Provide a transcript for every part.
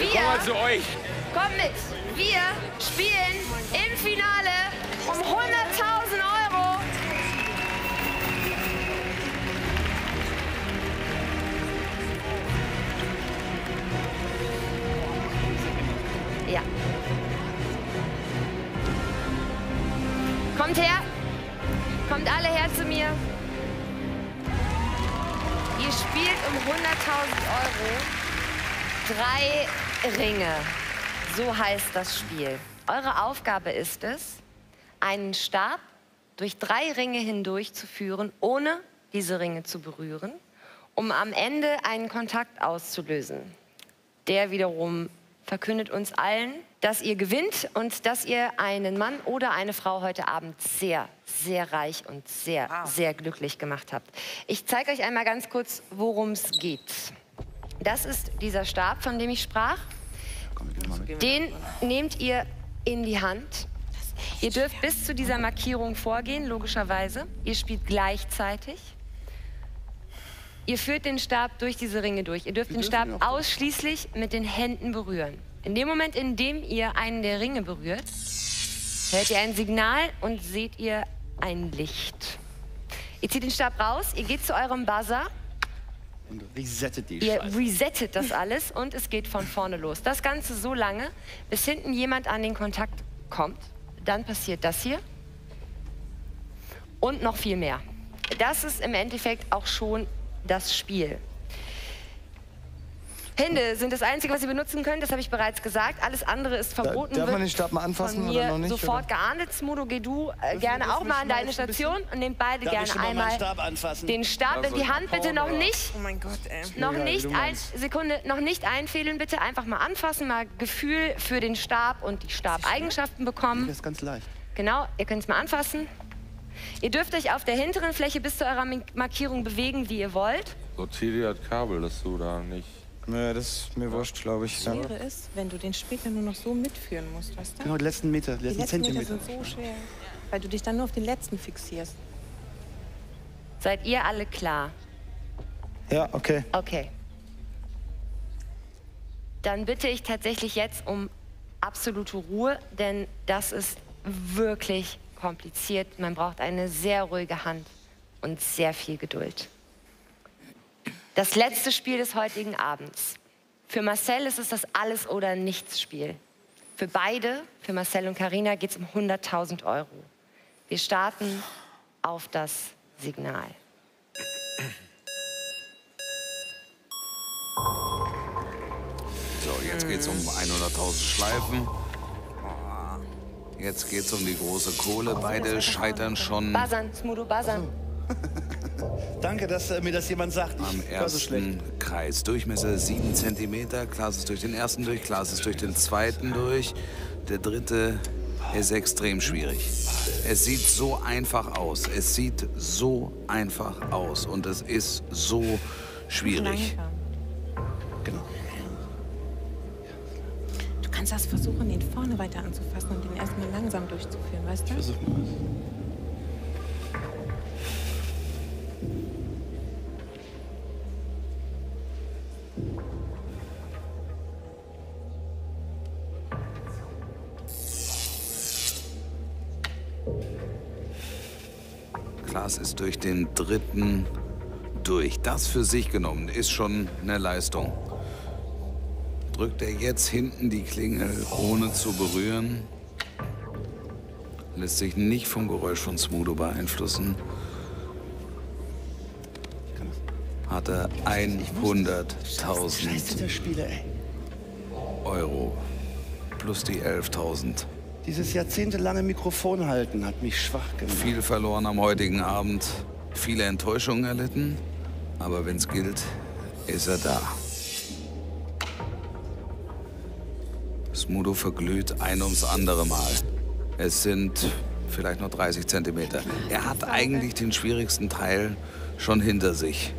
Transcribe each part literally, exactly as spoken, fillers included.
Wir, wir kommen mal zu euch. Kommt mit. Wir spielen im Finale um hunderttausend Euro. Ja. Kommt her. Kommt alle her zu mir. Ihr spielt um hunderttausend Euro. Drei Ringe. So heißt das Spiel. Eure Aufgabe ist es, einen Stab durch drei Ringe hindurch zu führen, ohne diese Ringe zu berühren, um am Ende einen Kontakt auszulösen. Der wiederum verkündet uns allen, dass ihr gewinnt und dass ihr einen Mann oder eine Frau heute Abend sehr, sehr reich und sehr, wow. sehr glücklich gemacht habt. Ich zeige euch einmal ganz kurz, worum es geht. Das ist dieser Stab, von dem ich sprach. Den nehmt ihr in die Hand. Ihr dürft bis zu dieser Markierung vorgehen, logischerweise. Ihr spielt gleichzeitig. Ihr führt den Stab durch diese Ringe durch. Ihr dürft den Stab ausschließlich mit den Händen berühren. In dem Moment, in dem ihr einen der Ringe berührt, hört ihr ein Signal und seht ihr ein Licht. Ihr zieht den Stab raus, ihr geht zu eurem Buzzer. Und resettet die Ihr Scheiße. resettet das alles und es geht von vorne los. Das Ganze so lange, bis hinten jemand an den Kontakt kommt. Dann passiert das hier. Und noch viel mehr. Das ist im Endeffekt auch schon das Spiel. Hände sind das Einzige, was ihr benutzen könnt, das habe ich bereits gesagt. Alles andere ist verboten. Darf man den Stab mal anfassen von mir oder noch nicht? sofort oder? geahndet. Smudo, geh du äh, gerne auch mal an deine Station und nehmt beide Darf gerne ich schon mal einmal meinen Stab anfassen? den Stab in die Hand. Bitte noch nicht. Oh mein Gott, ey. Noch Ja, nicht, wie du ein, meinst. Sekunde, noch nicht einfädeln, bitte. Einfach mal anfassen, mal Gefühl für den Stab und die Stabeigenschaften bekommen. Das ist ganz leicht. Genau, ihr könnt es mal anfassen. Ihr dürft euch auf der hinteren Fläche bis zu eurer Markierung bewegen, wie ihr wollt. Sortiere das Kabel, dass du da nicht... Naja, das ist mir wurscht, glaube ich. Das Schwere ist, wenn du den später nur noch so mitführen musst, weißt du? Genau, die letzten Meter, die Die letzten letzten Meter Zentimeter. sind so schwer, weil du dich dann nur auf den letzten fixierst. Seid ihr alle klar? Ja, okay. Okay. Dann bitte ich tatsächlich jetzt um absolute Ruhe, denn das ist wirklich kompliziert. Man braucht eine sehr ruhige Hand und sehr viel Geduld. Das letzte Spiel des heutigen Abends. Für Marcel ist es das Alles-oder-Nichts-Spiel. Für beide, für Marcel und Carina, geht es um hunderttausend Euro. Wir starten auf das Signal. So, jetzt geht's um hunderttausend Schleifen. Jetzt geht's um die große Kohle. Beide scheitern schon Buzzern, Smudo, buzzern. Danke, dass äh, mir das jemand sagt. am Ich war so schlecht. ersten Kreis. Durchmesser sieben Zentimeter. Klaas ist durch den ersten durch, Klaas ist durch den zweiten durch. Der dritte ist extrem schwierig. Es sieht so einfach aus. Es sieht so einfach aus. Und es ist so schwierig. Langsam. Genau. Du kannst das versuchen, den vorne weiter anzufassen und den erstmal langsam durchzuführen, weißt du? Versuch mal. Klaas ist durch den dritten durch. Das für sich genommen ist schon eine Leistung. Drückt er jetzt hinten die Klingel, ohne zu berühren. Lässt sich nicht vom Geräusch von Smudo beeinflussen. Hat er hunderttausend Scheiße, der Spieler, ey. Euro. Plus die elftausend. Dieses jahrzehntelange Mikrofon halten hat mich schwach gemacht. Viel verloren am heutigen Abend. Viele Enttäuschungen erlitten. Aber wenn's gilt, ist er da. Smudo verglüht ein ums andere Mal. Es sind vielleicht noch dreißig Zentimeter. Er hat eigentlich den schwierigsten Teil schon hinter sich.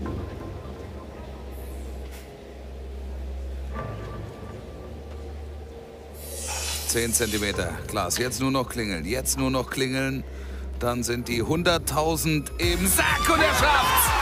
zehn Zentimeter. Klaas, jetzt nur noch klingeln. Jetzt nur noch klingeln. Dann sind die hunderttausend im Sack und er schafft's!